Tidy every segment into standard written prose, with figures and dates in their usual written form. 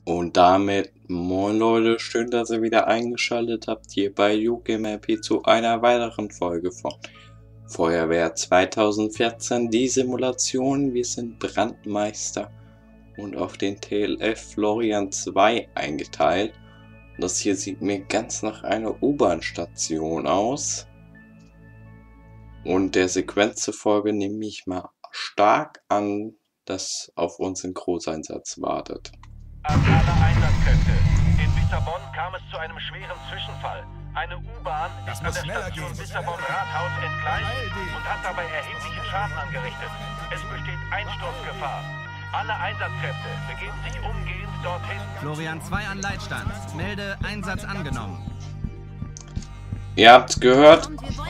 Und damit, moin Leute, schön, dass ihr wieder eingeschaltet habt hier bei UGMRP zu einer weiteren Folge von Feuerwehr 2014, die Simulation. Wir sind Brandmeister und auf den TLF Florian 2 eingeteilt. Das hier sieht mir ganz nach einer U-Bahn-Station aus. Und der Sequenz zufolge nehme ich mal stark an, dass auf uns ein Großeinsatz wartet. An alle Einsatzkräfte. In Lissabon kam es zu einem schweren Zwischenfall. Eine U-Bahn ist an der Station Lissabon-Rathaus entgleist und hat dabei erheblichen Schaden angerichtet. Es besteht Einsturzgefahr. Alle Einsatzkräfte begeben sich umgehend dorthin. Florian 2 an Leitstand. Melde Einsatz angenommen. Ihr habt's gehört.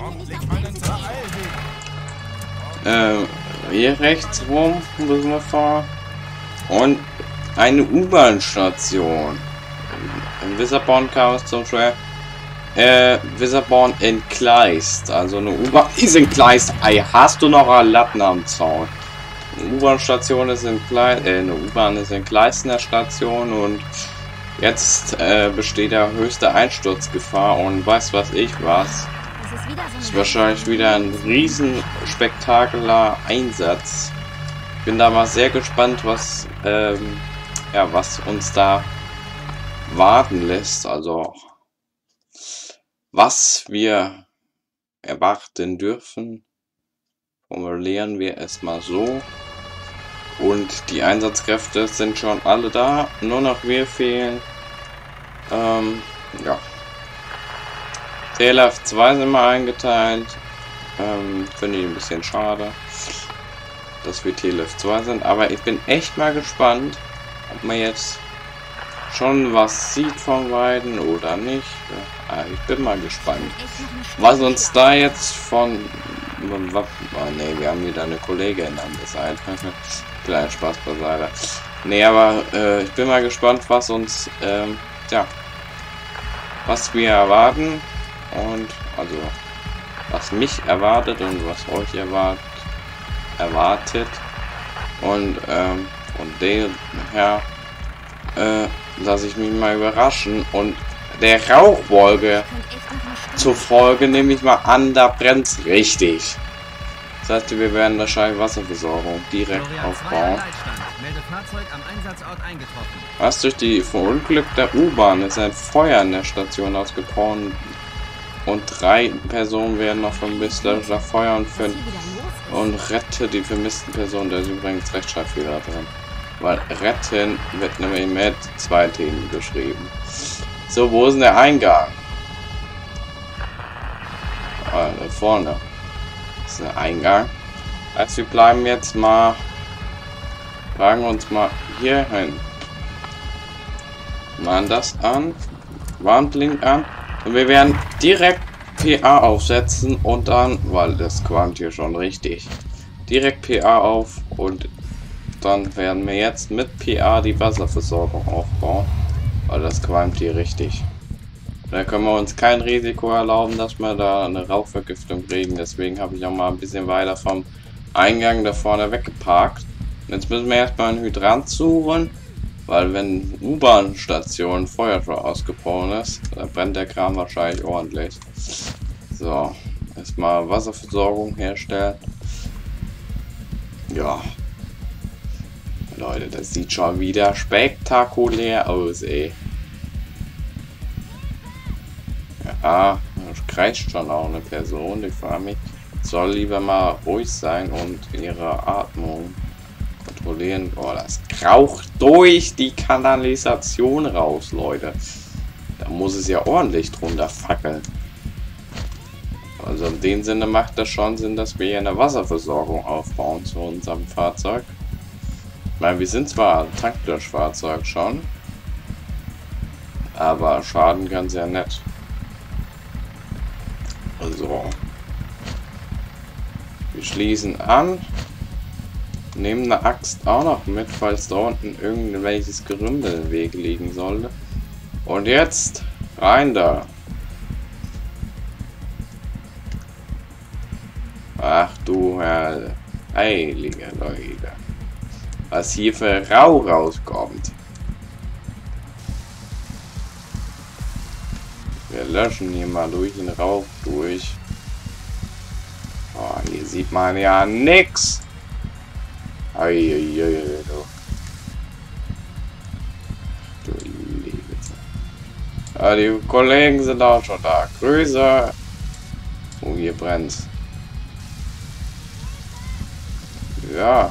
Hier rechts rum müssen wir fahren. Und eine U-Bahn-Station. In Lissabon kam es zum Schwer. Lissabon entgleist. Also eine U-Bahn ist entgleist. Ey, hast du noch einen Latten am Zaun? Eine U-Bahn-Station ist entgleist. Eine U-Bahn ist entgleist in der Station und jetzt besteht da höchste Einsturzgefahr und weiß was ich was. Das ist wahrscheinlich wieder ein riesen spektakulärer Einsatz. Bin da mal sehr gespannt, was was uns da warten lässt. Also was wir erwarten dürfen, formulieren wir es mal so. Und die Einsatzkräfte sind schon alle da, nur noch wir fehlen. Ja. TLF 2 sind wir eingeteilt. Finde ich ein bisschen schade, dass wir TLF 2 sind. Aber ich bin echt mal gespannt, ob man jetzt schon was sieht von beiden oder nicht. Ja, ich bin mal gespannt, was uns da jetzt von... Oh, ne, wir haben wieder eine Kollegin an der Seite. Kleiner Spaß beiseite. Ne, aber ich bin mal gespannt, was uns, was wir erwarten und also was mich erwartet und was euch erwartet und von daher lasse ich mich mal überraschen und der Rauchwolke zufolge nehme ich mal an, da brennt es richtig. Das heißt, wir werden wahrscheinlich Wasserversorgung direkt aufbauen. Was durch die verunglückte U-Bahn ist ein Feuer in der Station ausgebrochen und 3 Personen werden noch vermisst. Das Feuer und rette die vermissten Personen. Da ist übrigens Rechtschreibfehler drin. Weil retten wird nämlich mit 2 Themen geschrieben. So, wo ist denn der Eingang? Ah, da vorne ist der Eingang. Also wir bleiben jetzt mal, tragen uns mal hier hin. Machen das an, Warnblink an und wir werden direkt PA aufsetzen und dann, weil das qualmt hier schon richtig, direkt PA auf und dann werden wir jetzt mit PA die Wasserversorgung aufbauen, weil das qualmt hier richtig. Da können wir uns kein Risiko erlauben, dass wir da eine Rauchvergiftung kriegen. Deswegen habe ich auch mal ein bisschen weiter vom Eingang da vorne weggeparkt. Jetzt müssen wir erstmal einen Hydrant suchen, weil wenn U-Bahn-Station Feuerwehr ausgebrochen ist, dann brennt der Kram wahrscheinlich ordentlich. So, erstmal Wasserversorgung herstellen. Ja. Leute, das sieht schon wieder spektakulär aus, ey. Ja, das kreischt schon auch eine Person. Ich frage mich, soll lieber mal ruhig sein und ihre Atmung kontrollieren. Oh, das kraucht durch die Kanalisation raus, Leute. Da muss es ja ordentlich drunter fackeln. Also in dem Sinne macht das schon Sinn, dass wir hier eine Wasserversorgung aufbauen zu unserem Fahrzeug. Ich meine, wir sind zwar ein Tanklöschfahrzeug schon, aber schaden kann es ja nicht. Also, wir schließen an, nehmen eine Axt auch noch mit, falls da unten irgendwelches Gerümpel im Weg liegen sollte. Und jetzt rein da. Ach du Herr, heilige Leute, was hier für Rauch rauskommt. Wir löschen hier mal durch den Rauch durch. Oh, hier sieht man ja nix. Eieiei, du liebe Zeit. Ah, die Kollegen sind auch schon da. Grüße. Oh, hier brennt's. Ja.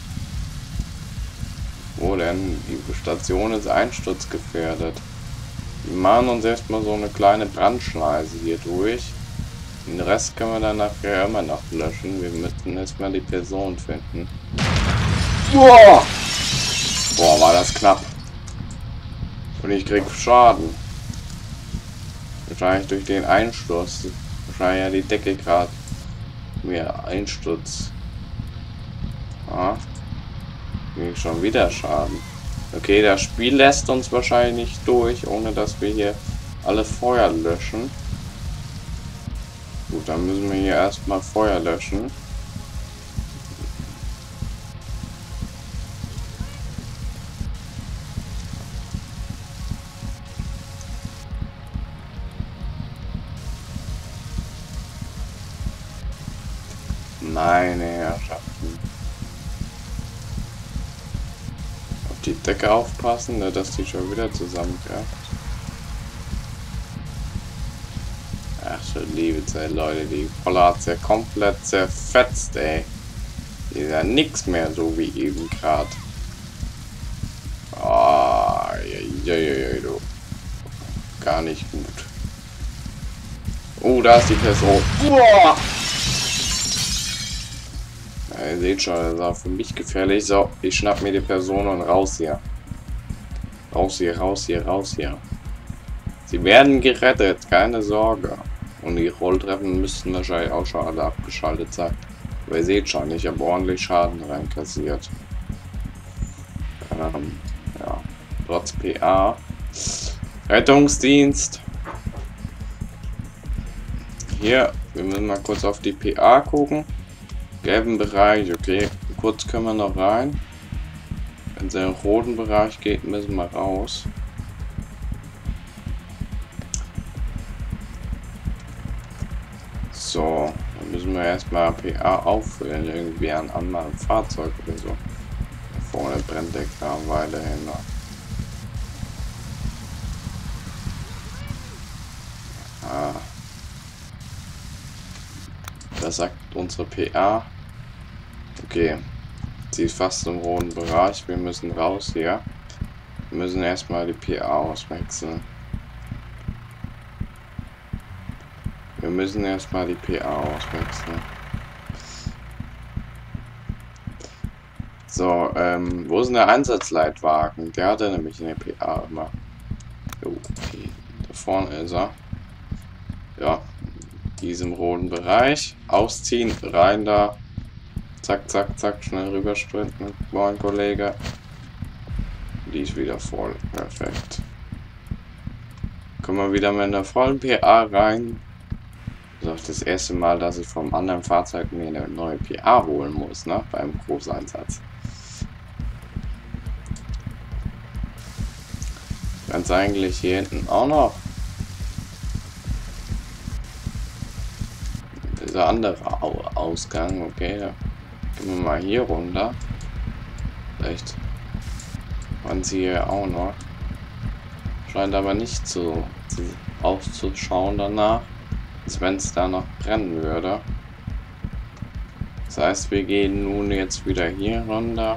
Wo denn? Die Station ist einsturzgefährdet. Wir machen uns erstmal so eine kleine Brandschneise hier durch. Den Rest können wir dann nachher immer noch löschen. Wir müssen erstmal die Person finden. Boah! Boah, war das knapp. Und ich krieg Schaden. Wahrscheinlich durch den Einsturz. Wahrscheinlich ja die Decke gerade mehr Einsturz. Ah. Krieg schon wieder Schaden. Okay, das Spiel lässt uns wahrscheinlich nicht durch, ohne dass wir hier alle Feuer löschen. Gut, dann müssen wir hier erstmal Feuer löschen. Meine Herrschaften. Auf die Decke aufpassen, ne, dass die schon wieder zusammenkracht. Ach so, liebe Zeit, Leute, die Poller hat's ja komplett zerfetzt, ey. Die ist ja nix mehr so wie eben gerade. Ah, du. Gar nicht gut. Oh, da ist die Person. Uah! Ja, ihr seht schon, das ist auch für mich gefährlich. So, ich schnapp mir die Person und raus hier. Raus hier, raus hier, raus hier. Sie werden gerettet, keine Sorge. Und die Rolltreppen müssten wahrscheinlich auch schon alle abgeschaltet sein. Aber ihr seht schon, ich habe ordentlich Schaden reinkassiert. Ja, trotz PA. Rettungsdienst. Hier, wir müssen mal kurz auf die PA gucken. Gelben Bereich, okay. Kurz können wir noch rein. Wenn es in den roten Bereich geht, müssen wir raus. So, dann müssen wir erstmal PA auffüllen, irgendwie an anderen Fahrzeug oder so. Da vorne brennt der Kram weiterhin noch. Ah. Das sagt unsere PA. Okay, sie ist fast im roten Bereich. Wir müssen raus hier. Wir müssen erstmal die PA auswechseln. Wir müssen erstmal die PA auswechseln. So, wo ist denn der Einsatzleitwagen? Der hatte nämlich eine PA immer. Jo, okay. Da vorne ist er. Ja, diesem roten Bereich. Ausziehen, rein da. Zack, zack, zack, schnell rübersprinten. Moin, Kollege. Die ist wieder voll. Perfekt. Kommen wir wieder mit einer vollen PA rein. Das ist das erste Mal, dass ich vom anderen Fahrzeug mir eine neue PA holen muss, ne? Beim Großeinsatz. Ganz eigentlich hier hinten auch noch. Dieser andere Ausgang, okay. Da gehen wir mal hier runter. Vielleicht waren sie hier auch noch. Scheint aber nicht so auszuschauen danach, als wenn es da noch brennen würde. Das heißt, wir gehen nun jetzt wieder hier runter.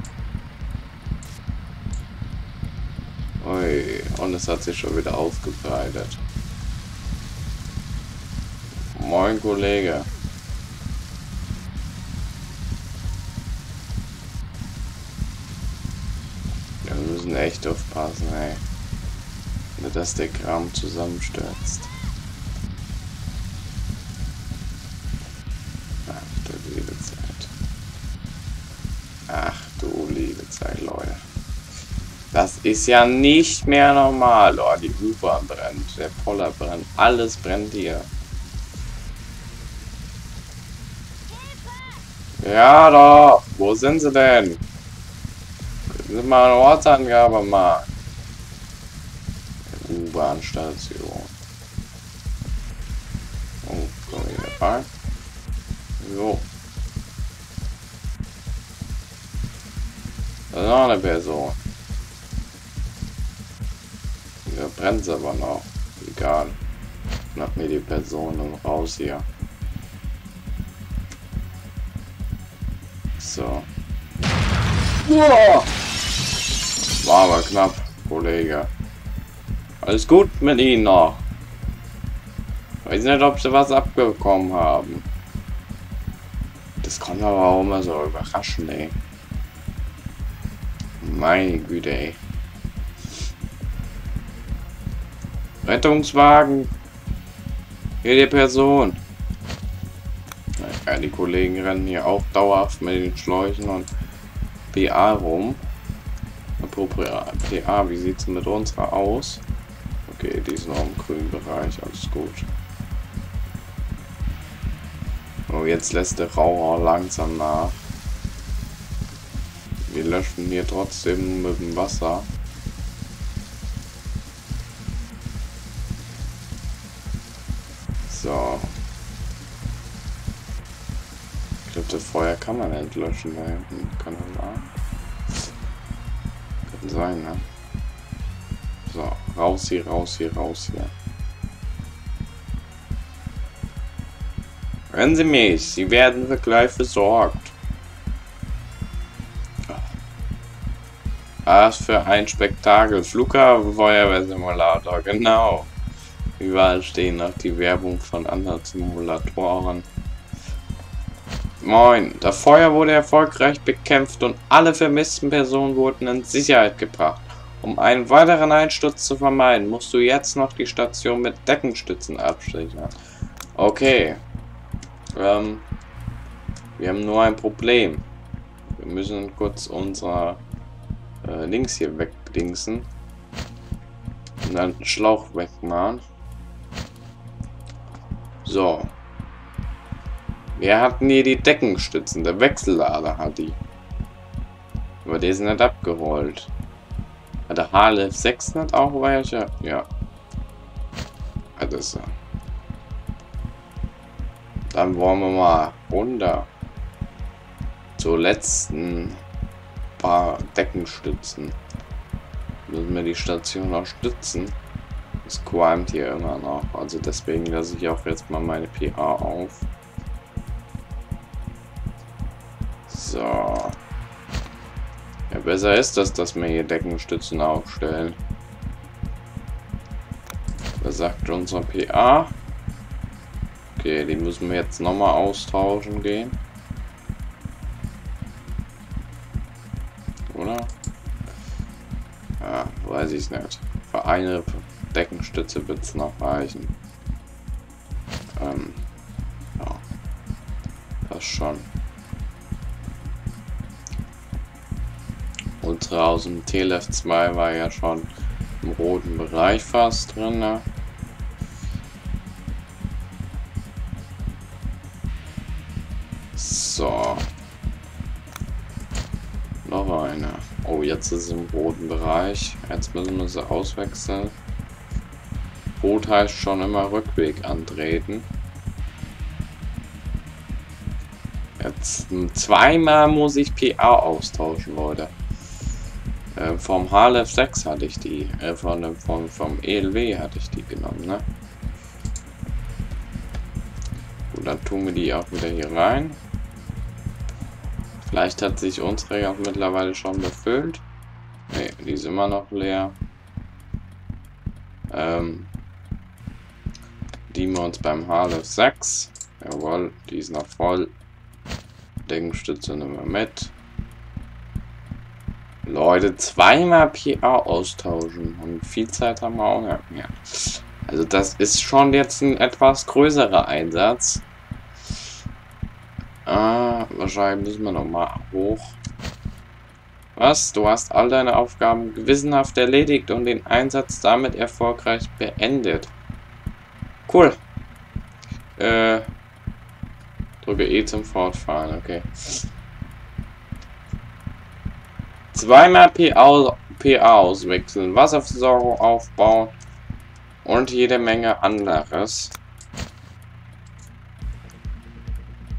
Ui, und es hat sich schon wieder ausgebreitet. Moin, Kollege. Ja, wir müssen echt aufpassen, ey. Nicht, dass der Kram zusammenstürzt. Ach du liebe Zeit. Ach du liebe Zeit, Leute. Das ist ja nicht mehr normal. Oh, die U-Bahn brennt, der Poller brennt, alles brennt hier. Ja doch, wo sind sie denn? Können Sie mal eine Ortsangabe machen? U-Bahn-Station. Oh, komm hier rein. So. Das ist noch eine Person. Der brennt aber noch. Egal. Schnapp mir die Person raus hier. So. Wow. War aber knapp, Kollege. Alles gut mit Ihnen noch. Weiß nicht, ob Sie was abbekommen haben. Das kann aber auch immer so überraschen, ey. Meine Güte, ey. Rettungswagen. Hier die Person. Ja, die Kollegen rennen hier auch dauerhaft mit den Schläuchen und PA rum. Apropos PA, wie sieht es mit unserer aus? Okay, die ist noch im grünen Bereich, alles gut. Oh, jetzt lässt der Rauch langsam nach. Wir löschen hier trotzdem mit dem Wasser. So. Ich glaube, das Feuer kann man nicht löschen. Da hinten kann man mal. Kann sein, ne? So, raus hier, raus hier, raus hier. Hören Sie mich, Sie werden gleich versorgt. Was für ein Spektakel. Flughafen-Feuerwehrsimulator, genau. Überall stehen noch die Werbung von anderen Simulatoren. Moin, das Feuer wurde erfolgreich bekämpft und alle vermissten Personen wurden in Sicherheit gebracht. Um einen weiteren Einsturz zu vermeiden, musst du jetzt noch die Station mit Deckenstützen absichern. Okay. Wir haben nur ein Problem. Wir müssen kurz unser Links hier wegdingsen. Und dann den Schlauch wegmachen. So. Wir hatten hier die Deckenstützen. Der Wechsellader hat die. Aber die sind nicht abgerollt. Hat der HLF 6 nicht auch welche? Ja. Das ist er. Dann wollen wir mal runter. Zur letzten paar Deckenstützen. Müssen wir die Station auch stützen. Es qualmt hier immer noch. Also deswegen lasse ich auch jetzt mal meine PA auf. So. Ja, besser ist das, dass wir hier Deckenstützen aufstellen. Was sagt unser PA? Okay, die müssen wir jetzt nochmal austauschen gehen. Oder? Ja, weiß ich nicht. Für eine Deckenstütze wird es noch reichen. Ja. Passt schon. Unsere aus dem TLF 2 war ja schon im roten Bereich fast drin. Ne? So. Noch eine. Oh, jetzt ist es im roten Bereich. Jetzt müssen wir sie auswechseln. Rot heißt schon immer Rückweg antreten. Jetzt zweimal muss ich PA austauschen, Leute. Vom HLF 6 hatte ich die. Vom ELW hatte ich die genommen, ne? Gut, dann tun wir die auch wieder hier rein. Vielleicht hat sich unsere ja mittlerweile schon befüllt. Ne, die ist immer noch leer. Die wir uns beim HLF 6. Jawohl, die ist noch voll. Deckenstütze nehmen wir mit. Leute, zweimal PA austauschen. Und viel Zeit haben wir auch nicht mehr. Also das ist schon jetzt ein etwas größerer Einsatz. Wahrscheinlich müssen wir nochmal hoch. Was? Du hast all deine Aufgaben gewissenhaft erledigt und den Einsatz damit erfolgreich beendet. Cool. Drücke E zum Fortfahren, okay. Zweimal PA auswechseln, Wasserversorgung aufbauen und jede Menge anderes.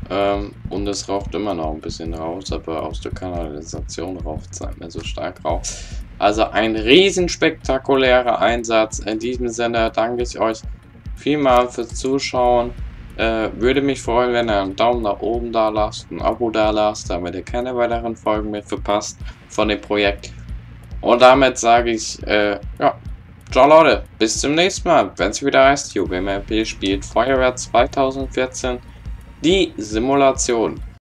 Und es raucht immer noch ein bisschen raus, aber aus der Kanalisation raucht es nicht mehr so stark raus. Also ein riesen spektakulärer Einsatz. In diesem Sinne danke ich euch vielmals fürs Zuschauen. Würde mich freuen, wenn ihr einen Daumen nach oben da lasst, ein Abo da lasst, damit ihr keine weiteren Folgen mehr verpasst von dem Projekt. Und damit sage ich, ja, ciao Leute, bis zum nächsten Mal, wenn es wieder heißt, JugameRP spielt Feuerwehr 2014. Die Simulation.